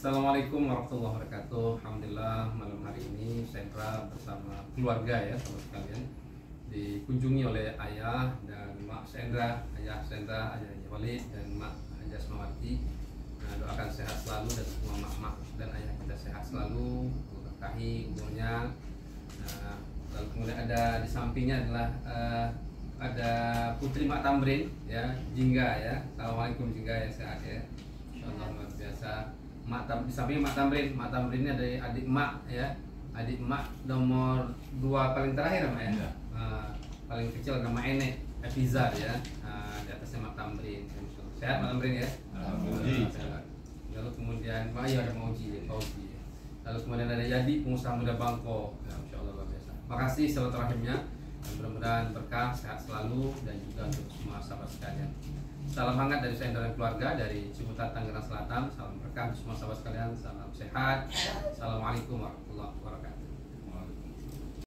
Assalamualaikum warahmatullahi wabarakatuh. Alhamdulillah malam hari ini Sandra bersama keluarga ya sahabat sekalian dikunjungi oleh ayah dan mak Sandra, ayah Sandra, ayah Walid dan mak Haja Asmawati. Nah, doakan sehat selalu dan semua mak-mak dan ayah kita sehat selalu, berkahi umurnya. Nah, lalu kemudian ada di sampingnya adalah ada Putri Mak Tamrin ya, Jingga ya. Assalamualaikum Jingga ya, sehat ya. Insyaallah luar biasa. Di samping Mak Tamrin ini ada adik emak ya, adik emak nomor 2 paling terakhir Mak ya. Paling kecil nama Enek Epizar ya. Di atasnya Mak Tamrin. Sehat Mak Tamrin ya. Alhamdulillah. Lalu kemudian ada Mauji ya, Fauzi. Lalu kemudian ada Yadi, pengusaha muda Bangkok. Ya, Insyaallah luar biasa. Makasih silaturahimnya. Mudah-mudahan berkah, sehat selalu dan juga untuk semua sahabat sekalian. Salam hangat dari saya dan keluarga dari Ciputat, Tangerang Selatan. Salam berkah untuk semua sahabat sekalian. Salam sehat, salam